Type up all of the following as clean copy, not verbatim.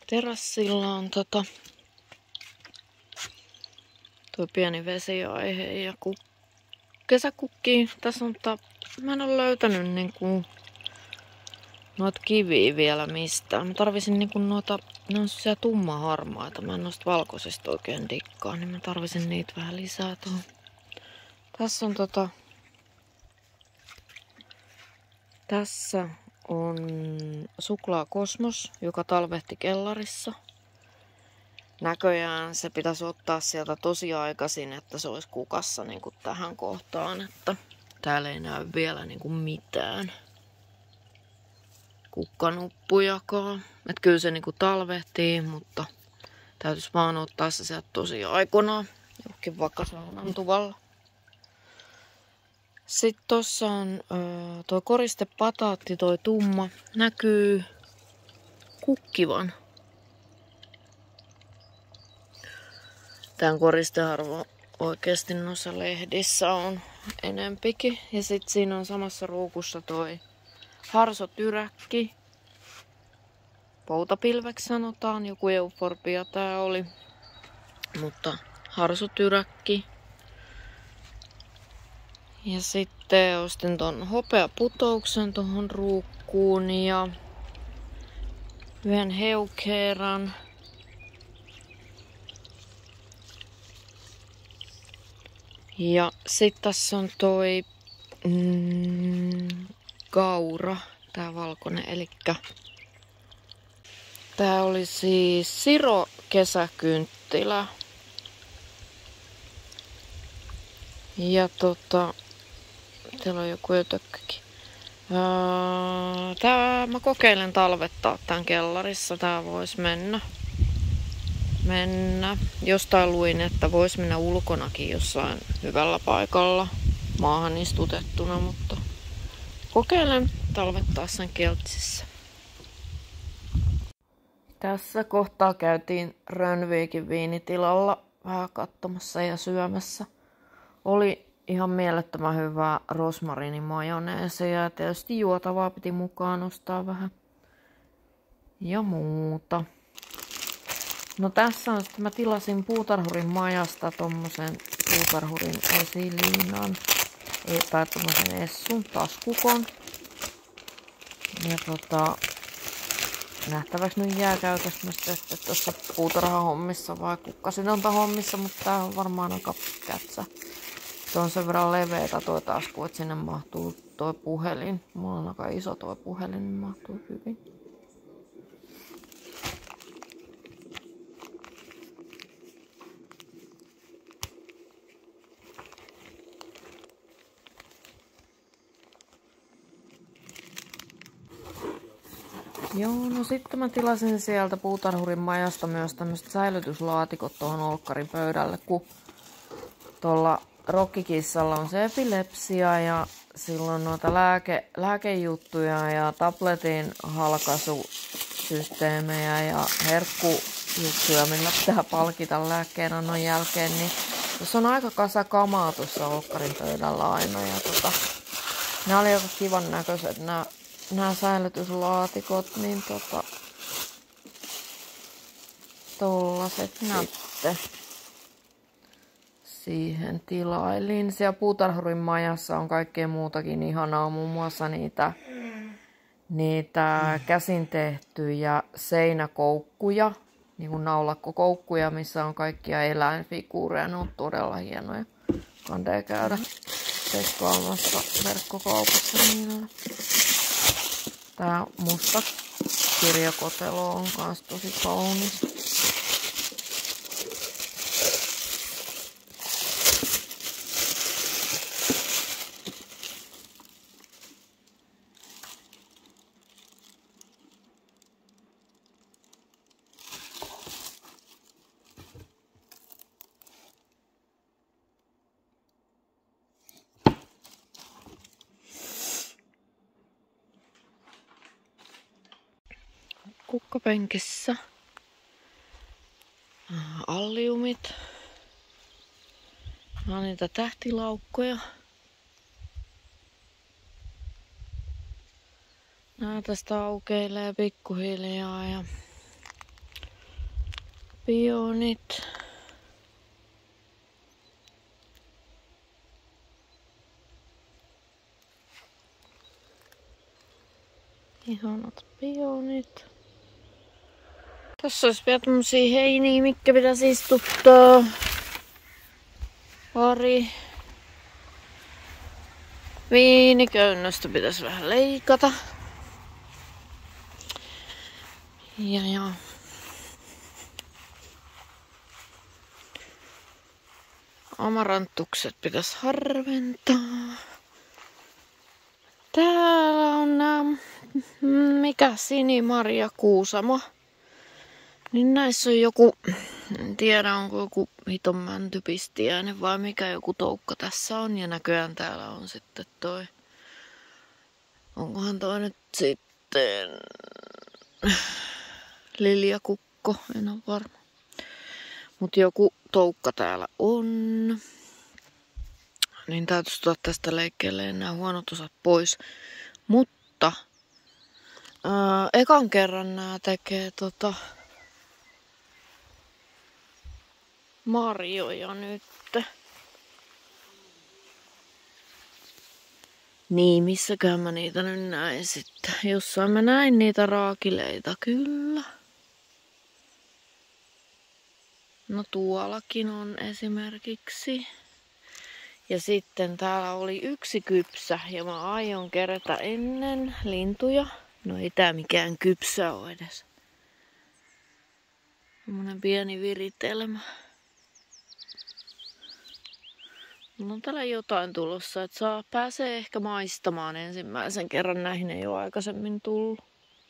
Terassilla on tuo pieni vesiaihe ja kesäkukki. Tässä on mä en ole löytänyt noita kiviä vielä mistään. Mä tarvisin noita, ne on sellaisia tummaharmaita. Mä en noista valkoisista oikein dikkaa, niin mä tarvisin niitä vähän lisää tuohon. Tässä on tässä on suklaakosmos, joka talvehti kellarissa. Näköjään se pitäisi ottaa sieltä tosi aikaisin, että se olisi kukassa niin kuin tähän kohtaan, että täällä ei näy vielä niin kuin mitään kukkanuppujakaan. Että kyllä se niin kuin talvehtii, mutta täytyisi vaan ottaa se sieltä tosi aikoinaan, johonkin vaikka saunan tuvalla. Sitten tossa on tuo koristepataatti, toi tumma, näkyy kukkivan. Tämän koristeharvo oikeasti noissa lehdissä on enempikin. Ja sitten siinä on samassa ruukussa toi harsotyräkki. Poutapilveksi sanotaan, joku euforbia tää oli. Mutta harsotyräkki. Ja sitten ostin ton hopeaputouksen tohon ruukkuun ja yhden heukeeran. Ja sitten tässä on toi kaura, tää valkoinen, elikkä tää oli siis Siro kesäkynttilä. Ja täällä on joku ötökkäkin. Mä kokeilen talvettaa tän kellarissa, tää vois mennä. Jostain luin, että vois mennä ulkonakin jossain hyvällä paikalla maahan istutettuna, mutta kokeilen talvettaa sen keltsissä. Tässä kohtaa käytiin Rönnvikin viinitilalla vähän katsomassa ja syömässä. Oli ihan mielettömän hyvää rosmarinimajoneesia ja tietysti juotavaa piti mukaan ostaa vähän ja muuta. No tässä on sitten, mä tilasin Puutarhurin majasta tommosen Puutarhurin esiliinan, tai tommosen essun taskukon. Ja nähtäväksi nyt jää käytäs mä sitten tuossa puutarhahommissa vai kukkasidontahommissa, mutta tää on varmaan aika kätsä. Se on sen verran leveetä tuo tasku, että sinne mahtuu tuo puhelin. Mulla on aika iso tuo puhelin, niin mahtuu hyvin. Joo, no sitten mä tilasin sieltä Puutarhurin majasta myös tämmöiset säilytyslaatikot tuohon olkkarin pöydälle, kun tuolla Rokkikissalla on se epilepsia ja silloin noita lääkejuttuja ja tabletin halkaisusysteemejä ja herkkujuttuja, millä pitää palkita lääkkeenannon jälkeen, niin tuossa on aika kasa kamaa tuossa olkkarin pöydällä aina. Ja nämä oli aika kivan näköiset nämä säilytyslaatikot, niin tollaset sitten siihen tilailin. Siellä Puutarhurin majassa on kaikkea muutakin ihanaa, muun muassa niitä käsin tehtyjä seinäkoukkuja, niin kuin naulakkokoukkuja, missä on kaikkia eläinfiguureja. Ne on todella hienoja. Kandee käydä tsekkaamassa verkkokaupassa niillä. Tää musta kirjakotelo on kans tosi kaunis. Kukkapenkissä alliumit. Nämä on niitä tähtilaukkoja. Nää tästä aukeilee pikkuhiljaa ja pionit. Ihanat pionit. Tässä olisi vielä tämmösiä heiniä, mitkä pitäisi istuttaa. Pari. Viiniköynnöstä pitäisi vähän leikata. Ja. Amarantukset pitäisi harventaa. Täällä on mikä sinimarja kuusama. Niin näissä on joku, en tiedä onko joku hiton mäntypistiäinen vai mikä joku toukka tässä on. Ja näköjään täällä on sitten toi, onkohan toi nyt sitten liljakukko, en ole varma. Mut joku toukka täällä on. Niin täytyisi tuoda tästä leikkeelle nämä huonot osat pois. Mutta ekan kerran nää tekee marjoja nyt. Niin, missäkään mä niitä nyt näin sitten. Jossain mä näin niitä raakileita, kyllä. No tuollakin on esimerkiksi. Ja sitten täällä oli yksi kypsä ja mä aion kerätä ennen lintuja. No ei tää mikään kypsä oo edes. Semmonen pieni viritelmä. Mulla on täällä jotain tulossa, että pääsee ehkä maistamaan ensimmäisen kerran. Näihin ei ole aikaisemmin tullut.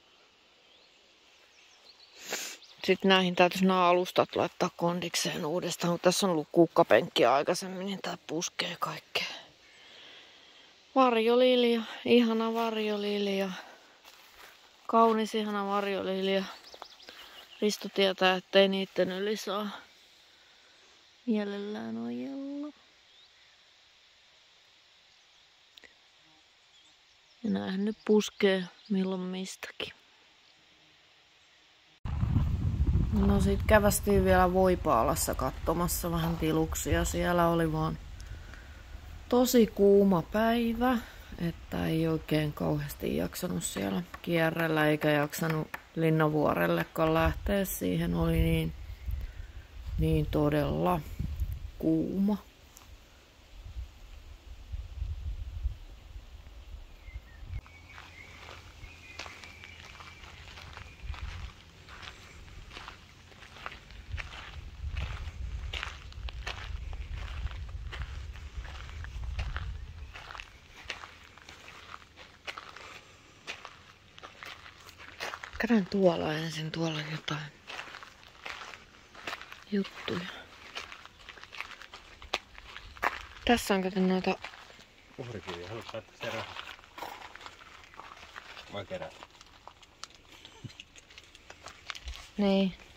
Sitten näihin täytyisi nämä alustat laittaa kondikseen uudestaan, kun tässä on ollut kukkapenkkiä aikaisemmin, niin tää puskee kaikkea. Varjolilja, ihana varjolilja. Kaunis ihana varjolilja. Risto tietää, ettei niitten yli saa mielellään ojella. Ja näähän nyt puskee milloin mistäkin. No sit kävästiin vielä Voipaalassa katsomassa vähän tiluksia. Siellä oli vaan tosi kuuma päivä, että ei oikein kauheasti jaksanut siellä kierrellä eikä jaksanut Linnanvuorellekaan lähteä. Siihen oli niin todella kuuma. Käydään tuolla ensin, tuolla jotain juttuja. Tässä on kato noita... Uhrikiviä, haluatko laittaa sitä rahaa? Vai kerää? Niin.